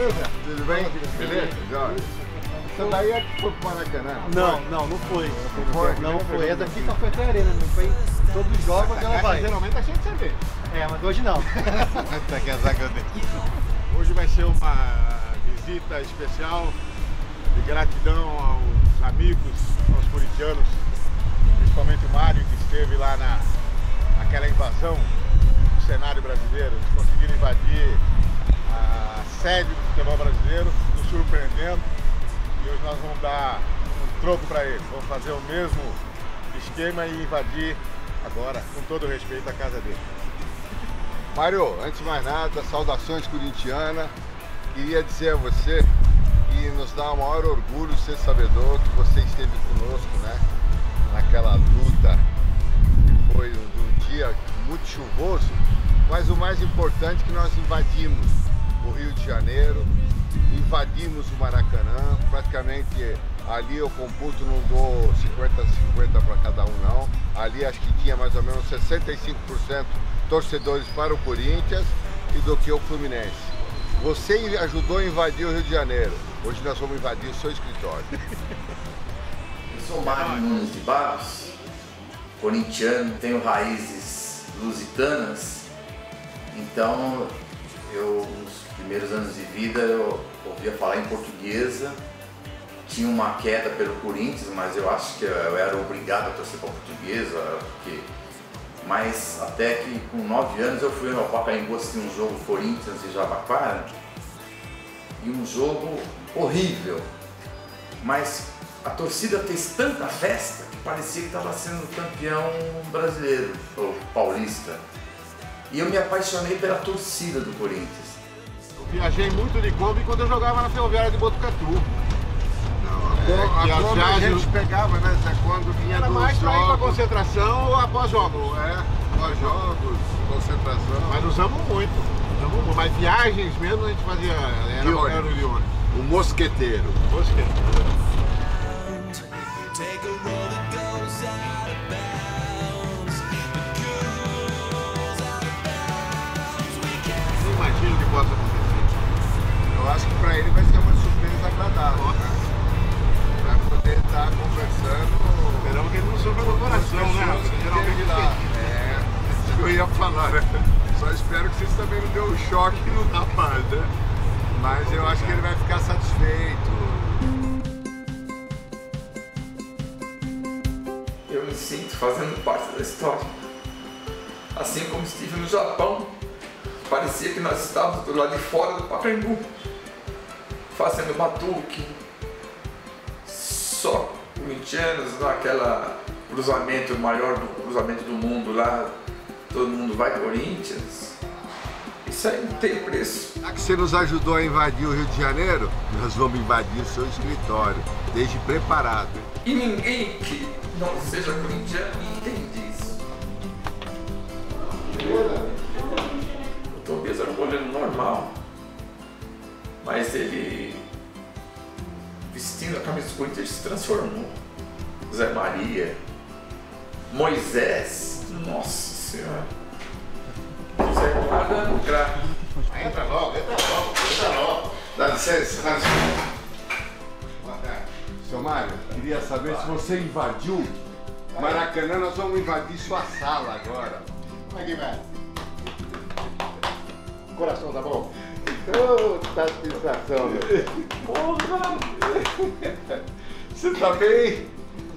beleza? Tudo bem? Beleza? Jorge. Essa daí é que foi pro Maracanã? Não foi. Não foi. Essa daqui só foi até a arena, não foi todos os jogos, mas ela vai. Geralmente tá cheio de cerveja. Mas hoje não. Tá que azar que eu tenho. Hoje vai ser uma visita especial de gratidão aos amigos, aos corintianos, principalmente o Mário, que esteve lá naquela invasão do cenário brasileiro. Eles conseguiram invadir a sede do futebol brasileiro, nos surpreendendo, e hoje nós vamos dar um troco para eles. Vamos fazer o mesmo esquema e invadir agora, com todo o respeito, a casa deles. Mário, antes de mais nada, saudações corintianas. Queria dizer a você que nos dá o maior orgulho ser sabedor que você esteve conosco, né? Naquela luta que foi um dia muito chuvoso, mas o mais importante é que nós invadimos o Rio de Janeiro, invadimos o Maracanã, praticamente ali eu computo, não dou 50-50 para cada um não, ali acho que tinha mais ou menos 65% torcedores para o Corinthians e do que o Fluminense. Você ajudou a invadir o Rio de Janeiro, hoje nós vamos invadir o seu escritório. Eu sou Mário Nunes de Barros, corintiano, tenho raízes lusitanas, então nos primeiros anos de vida eu ouvia falar em portuguesa, tinha uma queda pelo Corinthians, mas eu acho que eu era obrigado a torcer para a portuguesa, mas até que com 9 anos eu fui ao Pacaembu assistir um jogo Corinthians e Jabaquara, e um jogo horrível, mas a torcida fez tanta festa que parecia que estava sendo campeão brasileiro, ou paulista, e eu me apaixonei pela torcida do Corinthians. Viajei muito de Kombi quando eu jogava na Ferroviária de Botucatu. A Kombi a gente pegava, né? Quando vinha era dos mais para ir para jogos. concentração ou após jogos. Após jogos, concentração. Mas usamos muito. Mas viagens mesmo a gente fazia, era de ônibus. O mosqueteiro. Não imagino que possa acontecer. Eu acho que para ele vai ser uma surpresa agradável, né? Vai poder estar conversando. Esperamos que ele não sofra do coração, né? Geralmente lá. Isso que eu ia falar, né? Só espero que vocês também não dêem um choque no rapaz, né? Mas eu acho que ele vai ficar satisfeito. Eu me sinto fazendo parte da história. Assim como estive no Japão, parecia que nós estávamos do lado de fora do Pacaembu, fazendo batuque, só corintianos, naquela cruzamento, o maior cruzamento do mundo lá, todo mundo vai Corinthians. Isso aí não tem preço. Já que você nos ajudou a invadir o Rio de Janeiro, nós vamos invadir o seu escritório, desde preparado. E ninguém que não seja corintiano entende isso. O Tobias era um goleiro normal, mas ele, vestindo a camisa do Corinthians, se transformou. Zé Maria, Moisés, nossa senhora. Zé Maria, craque. Entra logo. Dá licença, Boa tarde. Seu Mário, queria saber se você invadiu Maracanã, nós vamos invadir sua sala agora. Como é que vai? Coração tá bom? Satisfação, meu. Porra! Você tá bem?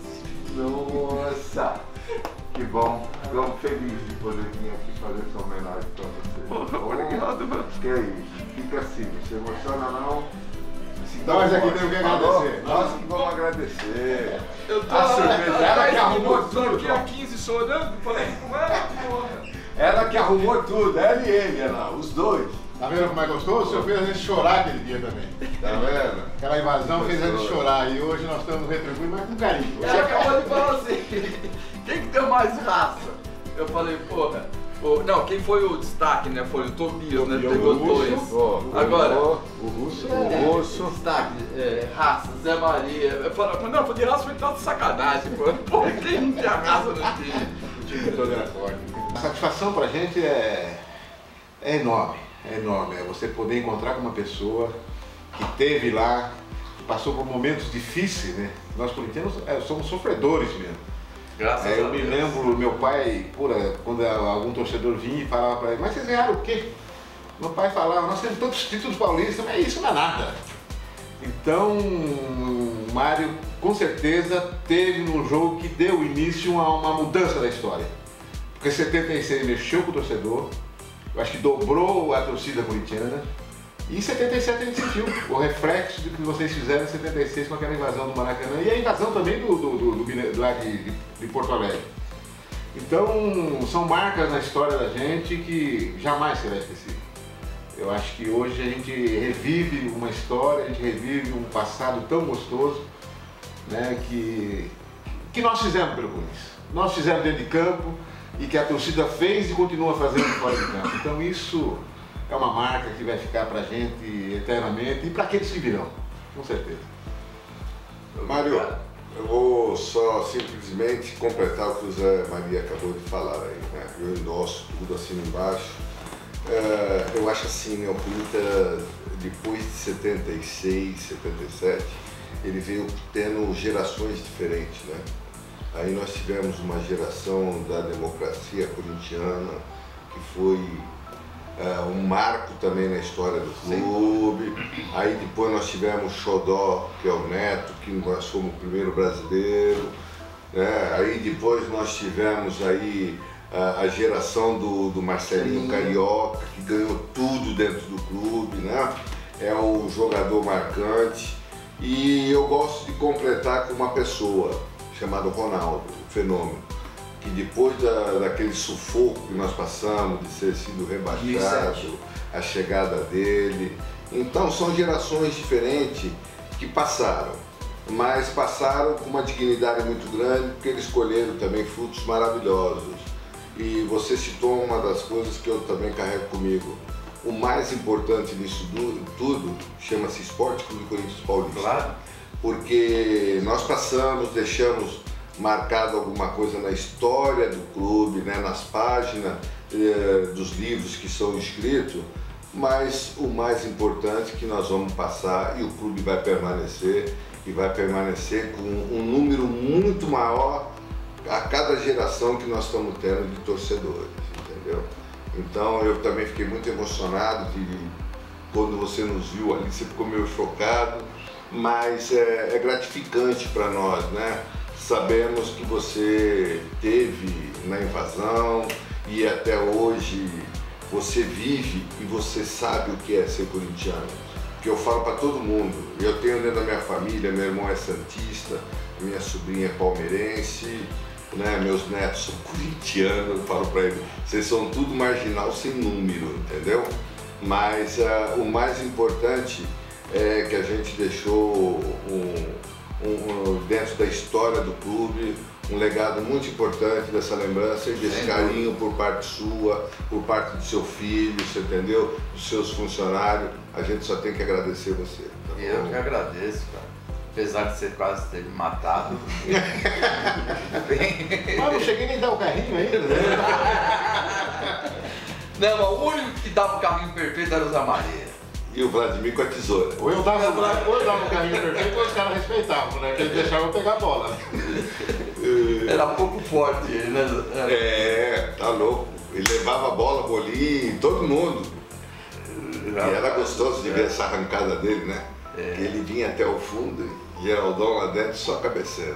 Nossa! Que bom, estou feliz de poder vir aqui fazer essa homenagem para você. Porra, obrigado, mano. Que é isso, fica assim, não se emociona não. Nós aqui temos que agradecer. Nós que vamos agradecer. Eu tô A cerveja, ela que arrumou tudo. aqui há 15 chorando, falei com ela, porra. Ela que arrumou tudo, ela e ele, olha lá, os dois. Tá vendo como é gostoso? O senhor fez a gente chorar aquele dia também. Tá vendo? Aquela invasão fez a gente chorar e hoje nós estamos retribuindo, mas com carinho. Ela acabou de falar assim, quem que deu mais raça? Eu falei, porra, não, quem foi o destaque, né? Foi o Tobias, né? Pegou dois. Agora, o Russo. Destaque, raça, Zé Maria. Eu falei, não, de raça foi tanto sacanagem, mano. Pô, quem não tinha raça no time? O time todo era forte. A satisfação pra gente é enorme. É enorme. É você poder encontrar com uma pessoa que teve lá, passou por momentos difíceis, né? Nós corintianos somos sofredores mesmo. Graças a Eu me Deus. lembro, meu pai, quando algum torcedor vinha e falava para ele, mas vocês ganharam o quê? Meu pai falava, nós temos tantos títulos paulistas, mas isso não é nada. Então, o Mário com certeza teve num jogo que deu início a uma mudança da história. Porque 76 mexeu com o torcedor, eu acho que dobrou a torcida corintiana. E em 77 a gente sentiu o reflexo do que vocês fizeram em 76 com aquela invasão do Maracanã e a invasão também lá de Porto Alegre. Então, são marcas na história da gente que jamais será esquecido. Eu acho que hoje a gente revive uma história, a gente revive um passado tão gostoso, né, que nós fizemos pelo Corinthians. Nós fizemos dentro de campo e que a torcida fez e continua fazendo fora de campo. Então isso é uma marca que vai ficar pra gente eternamente e para aqueles que virão, com certeza. Mário, eu vou só simplesmente completar o que o Zé Maria acabou de falar aí, né? Eu endosso tudo assim embaixo. Eu acho assim, né, o Corinthians, depois de 76, 77, ele veio tendo gerações diferentes, né? Aí nós tivemos uma geração da democracia corintiana, que foi um marco também na história do clube. Aí depois nós tivemos Xodó, que é o Neto, que nós fomos o primeiro brasileiro, né? Aí depois nós tivemos aí a geração do Marcelinho Carioca, que ganhou tudo dentro do clube, né? É um jogador marcante. E eu gosto de completar com uma pessoa chamada Ronaldo, o fenômeno, que depois daquele sufoco que nós passamos, de ter sido rebaixado, a chegada dele. Então são gerações diferentes que passaram, mas passaram com uma dignidade muito grande, porque eles colheram também frutos maravilhosos. E você citou uma das coisas que eu também carrego comigo. O mais importante disso tudo chama-se Esporte Clube Corinthians Paulista. Claro. Porque nós passamos, deixamos marcado alguma coisa na história do clube, né, nas páginas dos livros que são escritos, mas o mais importante que nós vamos passar, e o clube vai permanecer, e vai permanecer com um número muito maior a cada geração que nós estamos tendo de torcedores, entendeu? Então eu também fiquei muito emocionado quando você nos viu ali, você ficou meio chocado, mas é gratificante para nós, né? Sabemos que você teve na invasão e até hoje você vive e você sabe o que é ser corintiano. Que eu falo para todo mundo, eu tenho dentro da minha família, meu irmão é santista, minha sobrinha é palmeirense, né? Meus netos são corintianos, eu falo para eles, vocês são tudo marginal sem número, entendeu? Mas o mais importante é que a gente deixou dentro da história do clube um legado muito importante dessa lembrança e desse carinho por parte sua, por parte do seu filho, você entendeu? Dos seus funcionários. A gente só tem que agradecer você. Tá Eu que agradeço, cara. Apesar de você quase ter me matado. Mas não cheguei nem a dar o carrinho ainda, né? Não, o único que dava o carrinho perfeito era o Zé Maria. E o Vladimir com a tesoura. Ou eu dava o carrinho perfeito ou os caras respeitavam, né? Que eles deixavam eu pegar a bola. Era pouco forte ele, né? Tá louco. Ele levava a bola, bolinho, todo mundo. E era gostoso de ver essa arrancada dele, né? Que ele vinha até o fundo, Geraldão lá dentro só cabeceira.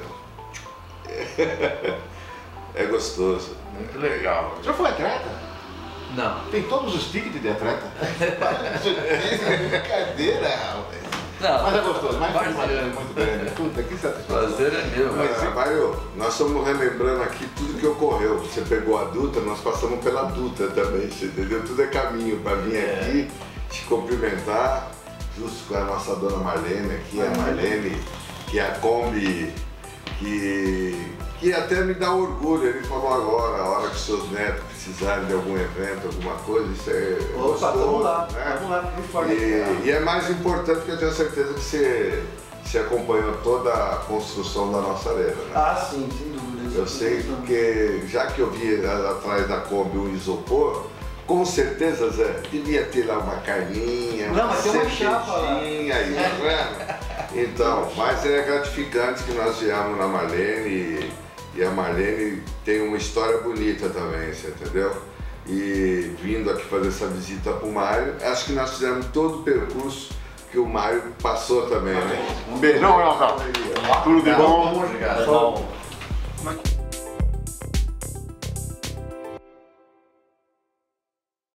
É gostoso. Muito legal. Já foi atleta? Não. Tem todos os tickets de atleta? Brincadeira, rapaz. Não. Mas é gostoso, mas foi Prazer. muito grande. Puta, que satisfação. Prazer é meu. Mas, Mário, nós estamos relembrando aqui tudo que ocorreu. Você pegou a Dutra, nós passamos pela Dutra também, você entendeu? Tudo é caminho para vir aqui, te cumprimentar, justo com a nossa dona Marlene aqui, a Marlene, que é a Kombi, que até me dá orgulho. Ele falou agora, a hora que seus netos precisarem de algum evento, alguma coisa, isso é gostoso, vamos lá, né? vamos lá, me informe. E é mais importante que eu tenho certeza que você acompanhou toda a construção da nossa arena, né? Ah, sim, sem dúvida. Eu sei porque, já que eu vi atrás da Kombi um isopor, Com certeza, Zé, devia ter lá uma carninha, não, mas tem uma chapa lá. Aí, tá vendo? Então, mas é gratificante que nós viemos na Marlene e a Marlene tem uma história bonita também, você entendeu? E vindo aqui fazer essa visita pro Mário, acho que nós fizemos todo o percurso que o Mário passou também, né? Um beijão, Renato. Tudo de bom. Obrigado.